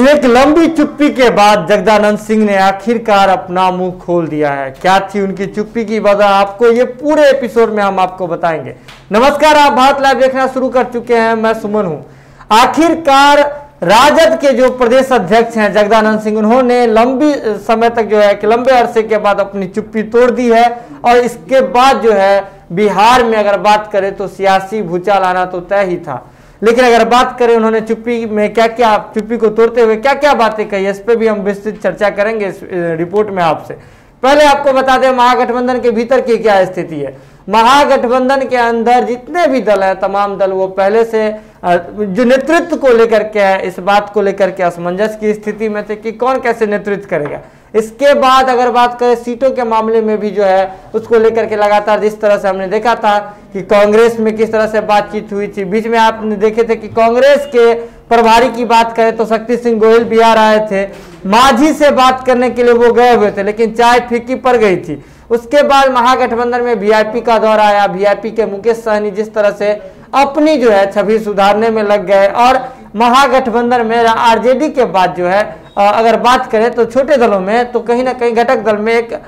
एक लंबी चुप्पी के बाद जगदानंद सिंह ने आखिरकार अपना मुंह खोल दिया है। क्या थी उनकी चुप्पी की वजह, आपको ये पूरे एपिसोड में हम आपको बताएंगे। नमस्कार, आप भारत लाइव देखना शुरू कर चुके हैं, मैं सुमन हूं। आखिरकार राजद के जो प्रदेश अध्यक्ष हैं जगदानंद सिंह, उन्होंने लंबी समय तक जो है कि लंबे अरसे के बाद अपनी चुप्पी तोड़ दी है। और इसके बाद जो है बिहार में अगर बात करें तो सियासी भूचाल आना तो तय ही था। लेकिन अगर बात करें उन्होंने चुप्पी में क्या क्या, चुप्पी को तोड़ते हुए क्या क्या बातें कही, इस पर भी हम विस्तृत चर्चा करेंगे इस रिपोर्ट में आपसे। पहले आपको बता दें महागठबंधन के भीतर की क्या स्थिति है। महागठबंधन के अंदर जितने भी दल हैं, तमाम दल वो पहले से जो नेतृत्व को लेकर के है, इस बात को लेकर के असमंजस की स्थिति में थे कि कौन कैसे नेतृत्व करेगा। इसके बाद अगर बात करें सीटों के मामले में भी जो है उसको लेकर के लगातार जिस तरह से हमने देखा था कि कांग्रेस में किस तरह से बातचीत हुई थी। बीच में आपने देखे थे कि कांग्रेस के प्रभारी की बात करें तो शक्ति सिंह गोहिल बिहार आए थे, मांझी से बात करने के लिए वो गए हुए थे, लेकिन चाय फीकी पड़ गई थी। उसके बाद महागठबंधन में वीआईपी का दौर आया। वीआईपी के मुकेश सहनी जिस तरह से अपनी जो है छवि सुधारने में लग गए, और महागठबंधन में आरजेडी के बाद जो है अगर बात करें तो छोटे दलों में तो कहीं ना कहीं घटक दल में एक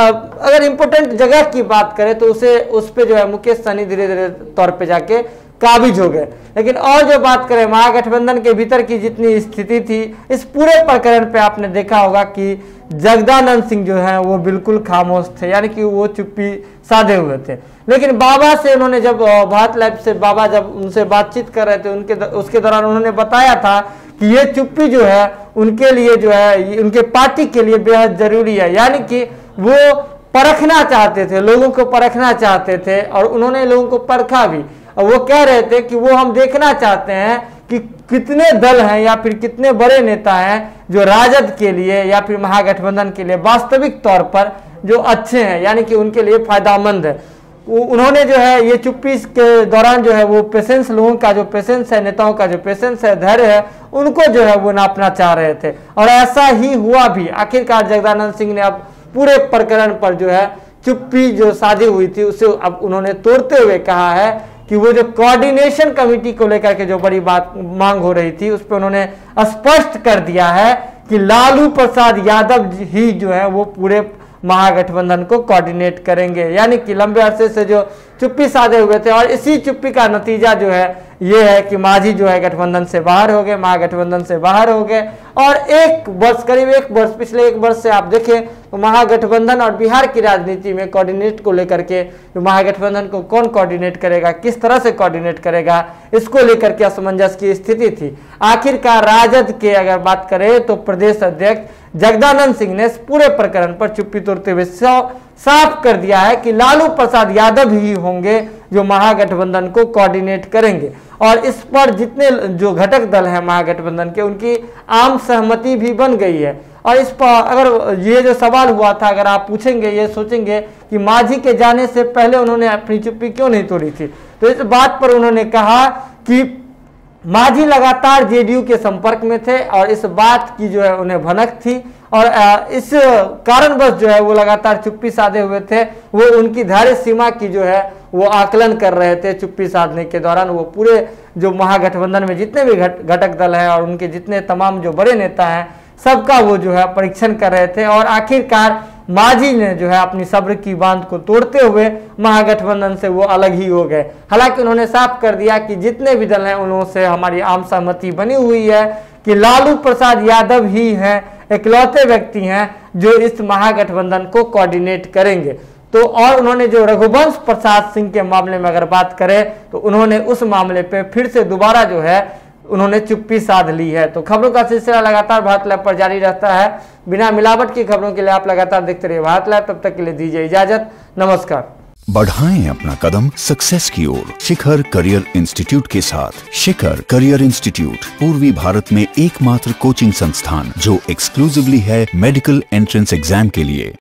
अगर इम्पोर्टेंट जगह की बात करें तो उस पे जो है मुकेश सहनी धीरे धीरे तौर पे जाके काबिज हो गए। लेकिन और जो बात करें महागठबंधन के भीतर की जितनी स्थिति थी, इस पूरे प्रकरण पे आपने देखा होगा कि जगदानंद सिंह जो है वो बिल्कुल खामोश थे, यानी कि वो चुप्पी साधे हुए थे। लेकिन बाबा से उन्होंने जब भारत लाइव से बाबा जब उनसे बातचीत कर रहे थे उसके दौरान उन्होंने बताया था कि ये चुप्पी जो है उनके लिए जो है उनके पार्टी के लिए बेहद जरूरी है। यानी कि वो परखना चाहते थे, लोगों को परखना चाहते थे, और उन्होंने लोगों को परखा भी। और वो कह रहे थे कि वो हम देखना चाहते हैं कि कितने दल हैं या फिर कितने बड़े नेता हैं जो राजद के लिए या फिर महागठबंधन के लिए वास्तविक तौर पर जो अच्छे हैं, यानी कि उनके लिए फायदेमंद है। उन्होंने जो है ये चुप्पी के दौरान जो है वो पेशेंस, लोगों का जो पेशेंस है, नेताओं का जो पेशेंस है, धैर्य है, उनको जो है वो नापना चाह रहे थे। और ऐसा ही हुआ भी। आखिरकार जगदानंद सिंह ने अब पूरे प्रकरण पर जो है चुप्पी जो साधी हुई थी उसे अब उन्होंने तोड़ते हुए कहा है कि वो जो कोऑर्डिनेशन कमेटी को लेकर के जो बड़ी बात मांग हो रही थी उस पर उन्होंने स्पष्ट कर दिया है कि लालू प्रसाद यादव ही जो है वो पूरे महागठबंधन को कोऑर्डिनेट करेंगे। यानी कि लंबे अरसे से जो चुप्पी साधे हुए थे, और इसी चुप्पी का नतीजा जो है ये है कि मांझी जो है गठबंधन से बाहर हो गए, महागठबंधन से बाहर हो गए। और एक वर्ष, करीब एक वर्ष, पिछले एक वर्ष से आप देखें तो महागठबंधन और बिहार की राजनीति में कोऑर्डिनेट को लेकर के महागठबंधन को कौन कोऑर्डिनेट करेगा, किस तरह से कोऑर्डिनेट करेगा, इसको लेकर के असमंजस की स्थिति थी। आखिरकार राजद के अगर बात करें तो प्रदेश अध्यक्ष जगदानंद सिंह ने इस पूरे प्रकरण पर चुप्पी तोड़ते हुए साफ कर दिया है कि लालू प्रसाद यादव ही होंगे जो महागठबंधन को कोऑर्डिनेट करेंगे। और इस पर जितने जो घटक दल हैं महागठबंधन के, उनकी आम सहमति भी बन गई है। और इस पर अगर ये जो सवाल हुआ था, अगर आप पूछेंगे, ये सोचेंगे कि मांझी के जाने से पहले उन्होंने अपनी चुप्पी क्यों नहीं तोड़ी थी, तो इस बात पर उन्होंने कहा कि मांझी लगातार जेडीयू के संपर्क में थे और इस बात की जो है उन्हें भनक थी, और इस कारणवश जो है वो लगातार चुप्पी साधे हुए थे। वो उनकी धैर्य सीमा की जो है वो आकलन कर रहे थे चुप्पी साधने के दौरान। वो पूरे जो महागठबंधन में जितने भी घटक दल हैं और उनके जितने तमाम जो बड़े नेता हैं, सबका वो जो है परीक्षण कर रहे थे। और आखिरकार मांझी ने जो है अपनी सब्र की बांध को तोड़ते हुए महागठबंधन से वो अलग ही हो गए। हालांकि उन्होंने साफ कर दिया कि जितने भी दल हैं उनसे हमारी आम सहमति बनी हुई है कि लालू प्रसाद यादव ही हैं, इकलौते व्यक्ति हैं जो इस महागठबंधन को कोऑर्डिनेट करेंगे। तो और उन्होंने जो रघुवंश प्रसाद सिंह के मामले में अगर बात करें तो उन्होंने उस मामले पे फिर से दोबारा जो है उन्होंने चुप्पी साध ली है। तो खबरों का सिलसिला लगातार भारत लाइव पर जारी रहता है। बिना मिलावट की खबरों के लिए आप लगातार देखते रहिए भारत लाइव। तब तक के लिए दीजिए इजाजत, नमस्कार। बढ़ाएं अपना कदम सक्सेस की ओर शिखर करियर इंस्टीट्यूट के साथ। शिखर करियर इंस्टीट्यूट पूर्वी भारत में एकमात्र कोचिंग संस्थान जो एक्सक्लूसिवली है मेडिकल एंट्रेंस एग्जाम के लिए।